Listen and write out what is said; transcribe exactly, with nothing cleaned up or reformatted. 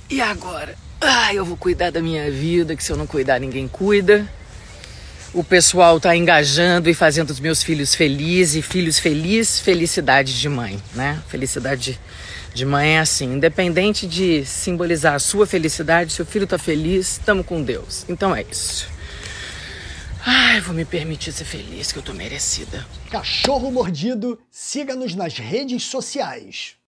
E agora? Ah, eu vou cuidar da minha vida, que se eu não cuidar, ninguém cuida. O pessoal tá engajando e fazendo os meus filhos felizes. E filhos felizes, felicidade de mãe, né? Felicidade de mãe é assim, independente de simbolizar a sua felicidade, se o filho tá feliz, estamos com Deus. Então é isso. Ai, vou me permitir ser feliz, que eu tô merecida. Cachorro Mordido, siga-nos nas redes sociais.